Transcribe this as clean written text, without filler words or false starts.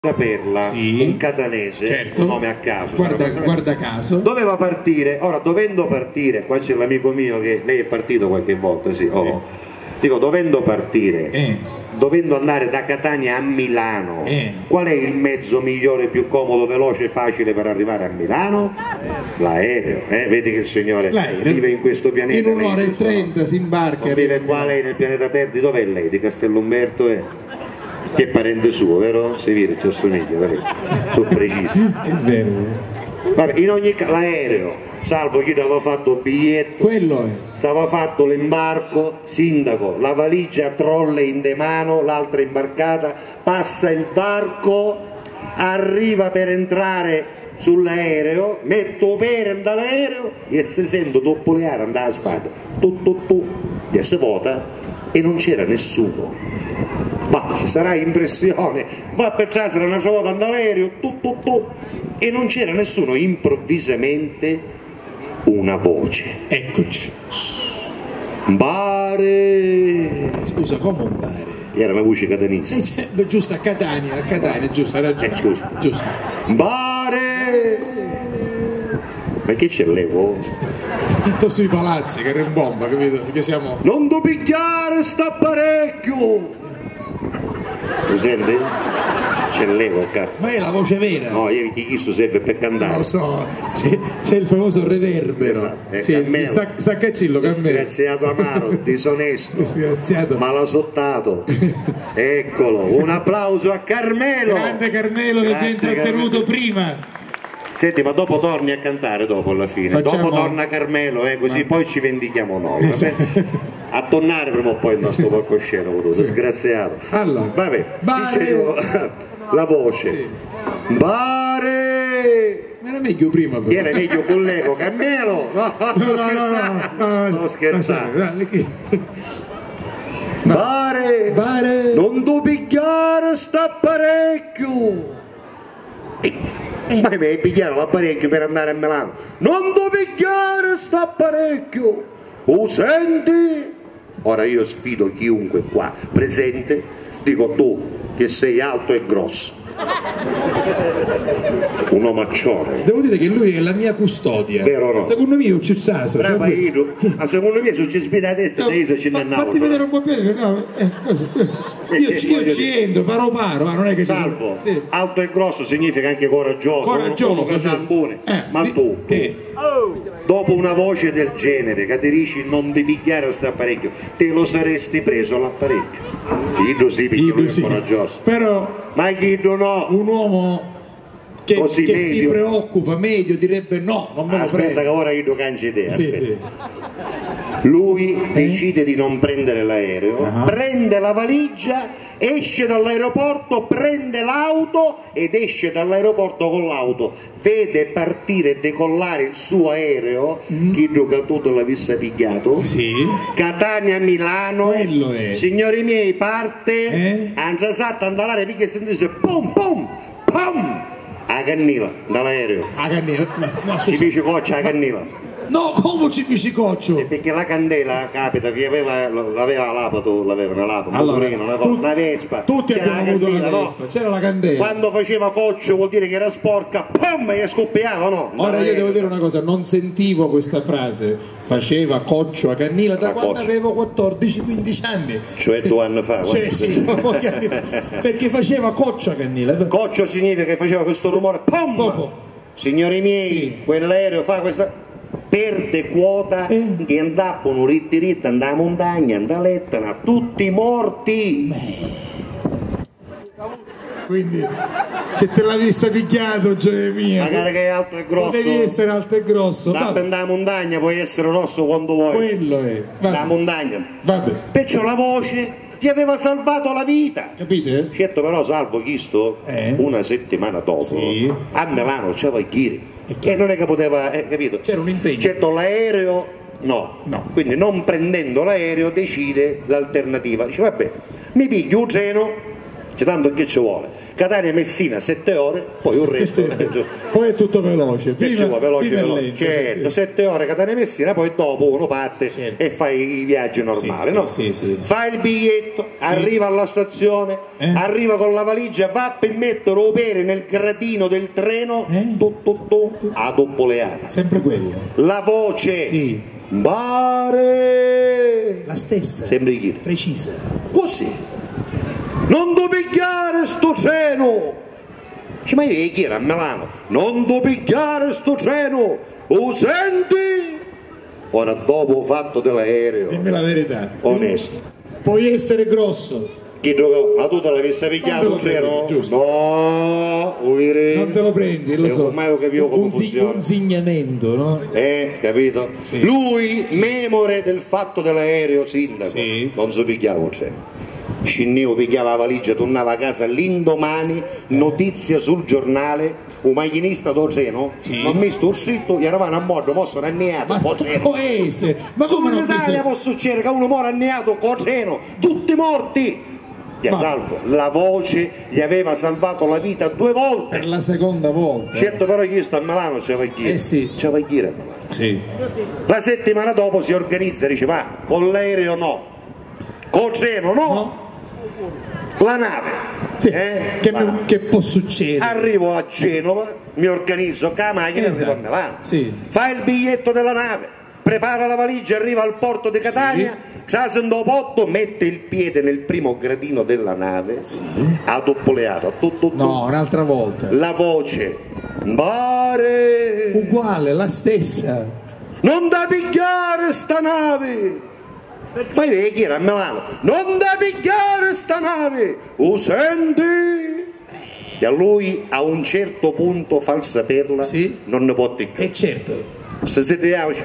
Saperla, sì, un catanese, certo, un nome a caso, guarda caso, doveva partire. Ora, dovendo partire, qua c'è l'amico mio che lei è partito qualche volta, sì, oh. Dico, dovendo partire, dovendo andare da Catania a Milano, qual è il mezzo migliore, più comodo, veloce e facile per arrivare a Milano? L'aereo, vedi che il signore vive in questo pianeta, in un'ora e 30 si imbarca, non vive qua lei nel pianeta Terra. Dov'è lei? Di Castellumberto che è parente suo, vero? Si vede, ci assomiglia, sono precisi. È vero. Vabbè, in ogni caso l'aereo, salvo chi aveva fatto il biglietto, quello è. Stava fatto l'imbarco, sindaco, la valigia a trolley in de mano, l'altra imbarcata, passa il varco, arriva per entrare sull'aereo, metto per dall'aereo e si sente dopo le aree andare a spada, e si vota e non c'era nessuno. Ma ci sarà impressione, va per trasera una volta all'aereo, e non c'era nessuno. Improvvisamente una voce, eccoci, Bare. Scusa, come un bare? Era una voce catanese, giusto, a Catania, giusto, hai ragione, scusa, giusto. Bare. Ma che c'è l'evo? Sto sui palazzi che rimbomba, capito? Perché siamo... Non do picchiare sta parecchio. Lo senti? C'è l'evo, cazzo. Ma è la voce vera? No, io chi questo serve per cantare. Lo so, c'è il famoso reverbero. Esatto. Sì, sta Caccillo, Carmelo. Disgraziato amaro, disonesto, disgraziato, malasottato. Eccolo, un applauso a Carmelo. Grande Carmelo, che vi ha intrattenuto prima. Senti, ma dopo torni a cantare dopo alla fine. Facciamo... Dopo torna Carmelo, così poi ci vendichiamo noi, vabbè? A tornare prima o poi il nostro palcoscenico, disgraziato. Allora, vabbè, dicevo, la voce. Sì. Bare! Era meglio prima, però. Era meglio con l'eco, Carmelo! No, sto scherzando. Bare! Non tu pigliare sta parecchio! Ma mi pigliare l'apparecchio per andare a Milano. Non tu pigliare sta apparecchio. Lo senti? Ora io sfido chiunque qua presente, dico tu che sei alto e grosso, un omaccione. Devo dire che lui è la mia custodia. Vero o no? Secondo me è un cicciaso. Brava io. Ma secondo me se ci spida a destra io ci mannavo. Fatti vedere un po' più. No, io ci entro paro, ma non è che salvo. Sì. Alto e grosso significa anche coraggioso. Uno che sa buone. Ma tu. Dopo una voce del genere che ti dici non ti pigliare a sta apparecchio, te lo saresti preso l'apparecchio. Io sì, perché lui è coraggioso. Però ma Guido no. Un uomo che si preoccupa, medio, direbbe no, non me lo prendo. Aspetta che ora Guido cangia idea. Sì. Lui decide di non prendere l'aereo, prende la valigia, esce dall'aeroporto, prende l'auto ed esce dall'aeroporto con l'auto, vede partire e decollare il suo aereo, chi tutto l'avesse pigliato, Catania-Milano, signori miei, parte, Anzasat andare perché sentisse pum pum pum, a cannila dall'aereo, ci dice coccia a cannila. No, come ci feci coccio? Perché la candela capita che l'aveva l'apato, l'aveva una lapa, allora, una vespa. Tutti abbiamo avuto la vespa, c'era la candela. Quando faceva coccio vuol dire che era sporca, pum, e scoppiava, no? Ora io devo dire una cosa, non sentivo questa frase, faceva coccio a cannila da quando avevo 14-15 anni. Cioè 2 anni fa? Sì, perché faceva coccio a cannila. Coccio significa che faceva questo rumore, pum! Signori miei, quell'aereo fa questa... perde quota che andavano ritti andava a montagna, andava a Lettana, tutti morti. Quindi se te l'avessi picchiato, gioia mia, magari che è alto e grosso, potevi essere alto e grosso, andare a montagna, puoi essere rosso quando vuoi, quello è la montagna. Vabbè. Perciò la voce gli aveva salvato la vita, capite? Certo, però salvo chisto una settimana dopo a Milano c'era Ichiri. E non è che poteva, capito? C'era un impegno. Certo, l'aereo no. Quindi non prendendo l'aereo decide l'alternativa. Dice vabbè, mi piglio un treno, c'è tanto che ci vuole. Catania-Messina 7 ore, poi un resto poi è tutto veloce, prima veloce. lento, Certo, 7 ore Catania-Messina, poi dopo uno parte certo. e fai i viaggi normali, sì, no? sì. Fai il biglietto, arriva alla stazione, arriva con la valigia, va per mettere o pere nel gradino del treno, a doppoleata. Sempre quello. La voce, sì. Bare, la stessa, sempre chi? precisa. Così. Non ti pigliare sto treno! Dice, ma io chi era a Milano? Non ti pigliare sto treno! Lo senti? Ora dopo ho fatto dell'aereo. Dimmi la verità. Onesto. Puoi essere grosso. Chi giocò? Ma tu te l'avessi pigliato il treno? No, non te lo prendi, lo so. Ormai ho capito come funziona. Consignamento, no? Capito? Sì. Lui, memore del fatto dell'aereo, sindaco, sì. non si pigliava il treno. Scinnivo, pigliava la valigia, tornava a casa l'indomani, notizia sul giornale, un macchinista del treno, sì. non mi sto scritto, gli eravamo a morto, mo sono anneato col treno. Ma come in Italia può succedere che uno muore anneato col treno, tutti morti! Salvo, la voce gli aveva salvato la vita 2 volte. Per la seconda volta. Certo, però chi sta a Milano c'è va chi? Sì. C'è va chi a Milano. Sì. La settimana dopo si organizza, dice ma con l'aereo no, col treno no. La nave, sì, che può succedere? Arrivo a Genova, mi organizzo con la macchina, arrivo a Milano, fai il biglietto della nave, prepara la valigia, arriva al porto di Catania, trasendo potto, mette il piede nel primo gradino della nave, a doppoleata, no, un'altra volta. La voce, Bare, uguale, la stessa. Non da pigliare sta nave! Poi vedi chi era a Milano, non da pigliare sta nave, lo senti? E a lui a un certo punto, fal saperla, non ne può più. Certo. Se